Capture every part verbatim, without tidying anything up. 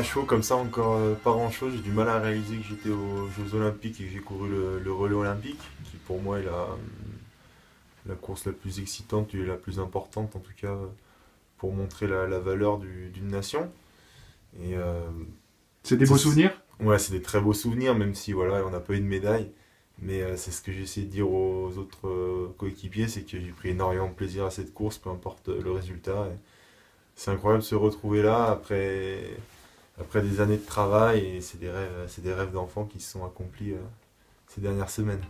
chaud comme ça, encore euh, pas grand chose. J'ai du mal à réaliser que j'étais aux Jeux Olympiques et que j'ai couru le, le relais olympique, qui pour moi est la, la course la plus excitante et la plus importante, en tout cas pour montrer la, la valeur du- d'une nation. Et euh, C'est des beaux c'est souvenirs? ouais, c'est des très beaux souvenirs, même si voilà, on n'a pas eu de médaille. Mais euh, c'est ce que j'ai essayé de dire aux autres euh, coéquipiers, c'est que j'ai pris énormément de plaisir à cette course, peu importe le résultat. Et c'est incroyable de se retrouver là après, après des années de travail et c'est des rêves, c'est des rêves d'enfants qui se sont accomplis euh, ces dernières semaines.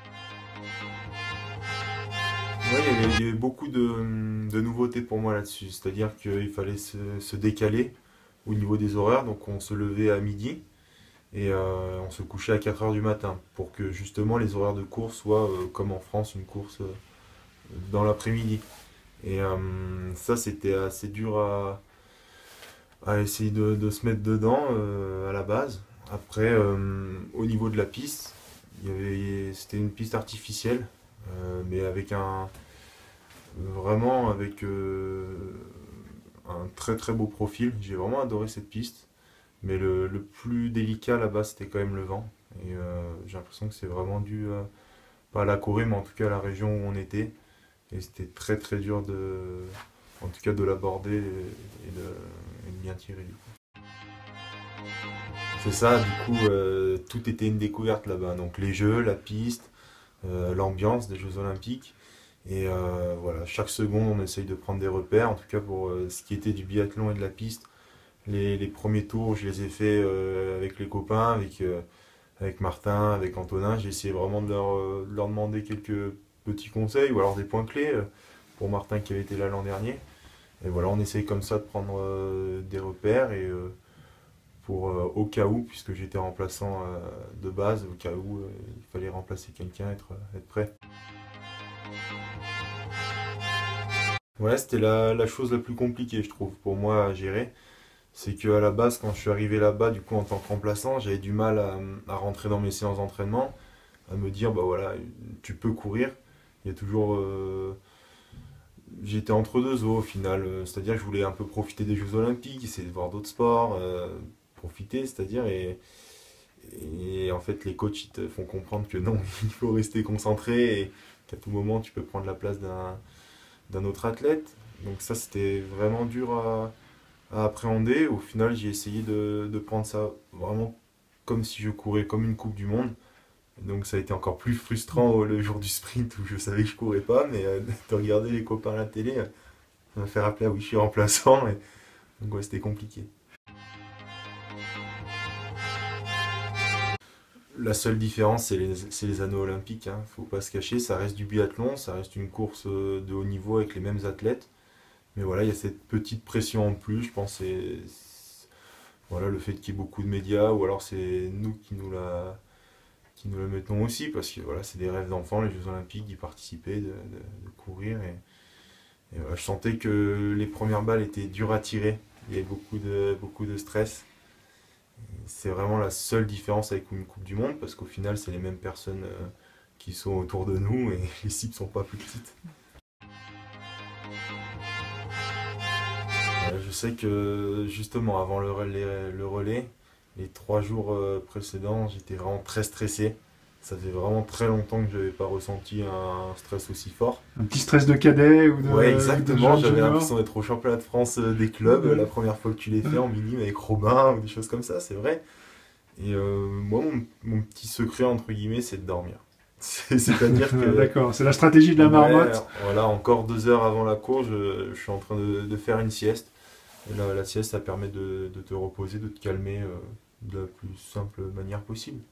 Ouais, il y avait, il y avait beaucoup de, de nouveautés pour moi là-dessus, c'est-à-dire qu'il fallait se, se décaler au niveau des horaires, donc on se levait à midi et euh, on se couchait à quatre heures du matin pour que justement les horaires de course soient euh, comme en France, une course euh, dans l'après-midi. Et euh, ça, c'était assez dur à, à essayer de, de se mettre dedans euh, à la base. Après, euh, au niveau de la piste, il y avait, c'était une piste artificielle, euh, mais avec un vraiment avec euh, un très très beau profil. J'ai vraiment adoré cette piste, mais le, le plus délicat là-bas, c'était quand même le vent. Et euh, j'ai l'impression que c'est vraiment dû euh, pas à la Corée, mais en tout cas à la région où on était. Et c'était très très dur de, en tout cas de l'aborder et, et de, et de bien tirer. C'est ça, du coup, euh, tout était une découverte là-bas. Donc les jeux, la piste, euh, l'ambiance des Jeux Olympiques. Et euh, voilà, chaque seconde, on essaye de prendre des repères. En tout cas, pour euh, ce qui était du biathlon et de la piste, les, les premiers tours, je les ai faits euh, avec les copains, avec, euh, avec Martin, avec Antonin. J'ai essayé vraiment de leur, euh, de leur demander quelques petits conseils ou alors des points clés euh, pour Martin qui avait été là l'an dernier. Et voilà, on essaye comme ça de prendre euh, des repères et euh, pour euh, au cas où, puisque j'étais remplaçant euh, de base, au cas où euh, il fallait remplacer quelqu'un, être, être prêt. Ouais, c'était la, la chose la plus compliquée, je trouve, pour moi à gérer. C'est qu'à la base, quand je suis arrivé là-bas, du coup, en tant que remplaçant, j'avais du mal à, à rentrer dans mes séances d'entraînement, à me dire, bah voilà, tu peux courir. Il y a toujours. euh, J'étais entre deux eaux au final, euh, c'est-à-dire que je voulais un peu profiter des Jeux Olympiques, essayer de voir d'autres sports, euh, profiter, c'est-à-dire, et, et en fait, les coachs ils te font comprendre que non, il faut rester concentré et qu'à tout moment, tu peux prendre la place d'un d'un autre athlète. Donc ça, c'était vraiment dur à, à appréhender. Au final, j'ai essayé de, de prendre ça vraiment comme si je courais comme une Coupe du Monde. Donc ça a été encore plus frustrant euh, le jour du sprint où je savais que je courais pas, mais euh, de regarder les copains à la télé, euh, ça m'a fait rappeler, ah oui, je suis remplaçant. Et... Donc ouais, c'était compliqué. La seule différence, c'est les, c'est les anneaux olympiques, hein. Faut pas se cacher, ça reste du biathlon, ça reste une course euh, de haut niveau avec les mêmes athlètes. Mais voilà, il y a cette petite pression en plus, je pense, c'est voilà, le fait qu'il y ait beaucoup de médias, ou alors c'est nous qui nous la, qui nous la mettons aussi, parce que voilà, c'est des rêves d'enfants, les Jeux Olympiques, d'y participer, de, de- de courir. Et, et voilà, je sentais que les premières balles étaient dures à tirer, il y avait beaucoup de, beaucoup de stress. C'est vraiment la seule différence avec une Coupe du Monde, parce qu'au final, c'est les mêmes personnes euh, qui sont autour de nous, et les cibles sont pas plus petites. Euh, je sais que justement avant le relais, le relais les trois jours euh, précédents, j'étais vraiment très stressé. Ça faisait vraiment très longtemps que je n'avais pas ressenti un stress aussi fort. Un petit stress de cadet ou Ouais, de, ou de exactement. jeune J'avais junior? l'impression d'être au championnat de France euh, des clubs euh, la première fois que tu l'as fait en minime avec Robin ou des choses comme ça, c'est vrai. Et euh, moi, mon, mon petit secret, entre guillemets, c'est de dormir. C'est- C'est-à-dire que, D'accord, c'est la stratégie de la ouais, marmotte. voilà, encore deux heures avant la course, je, je suis en train de, de faire une sieste. Et la, la sieste, ça permet de, de te reposer, de te calmer euh, de la plus simple manière possible.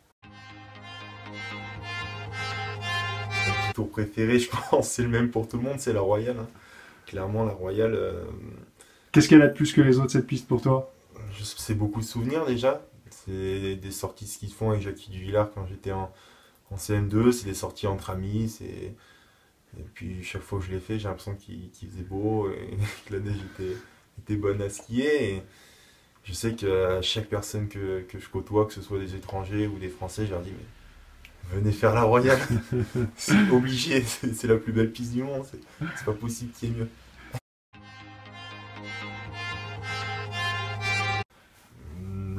Mon petit tour préféré, je pense, c'est le même pour tout le monde, c'est la Royale, hein. Clairement, la Royale, euh, Qu'est-ce qu'elle a de plus que les autres, cette piste, pour toi? je- c'est beaucoup de souvenirs déjà. C'est des sorties de ski de fond avec Jackie Duvillard quand j'étais en, en C M deux, c'est des sorties entre amis. c'est- Et puis chaque fois que je l'ai fait, j'ai l'impression qu'il qu'il faisait beau et que la neige était, était bonne à skier. Et je sais qu'à chaque personne que, que je côtoie, que ce soit des étrangers ou des Français, je leur dis mais venez faire la Royale, c'est obligé, c'est c'est la plus belle piste du monde, c'est c'est pas possible qu'il y ait mieux.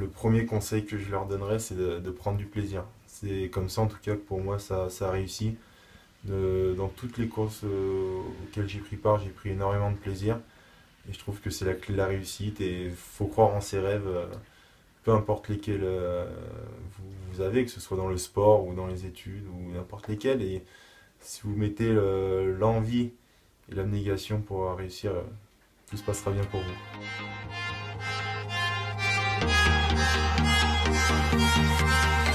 premier conseil que je leur donnerais, c'est de, de prendre du plaisir. C'est comme ça, en tout cas, que pour moi, ça, ça a réussi. De- dans toutes les courses euh, auxquelles j'ai pris part, j'ai pris énormément de plaisir. Et je trouve que c'est la clé de la réussite. Et il faut croire en ses rêves, euh, peu importe lesquels euh, vous, vous avez, que ce soit dans le sport ou dans les études ou n'importe lesquels. Et si vous mettez le- l'envie et l'abnégation pour réussir, euh, tout se passera bien pour vous.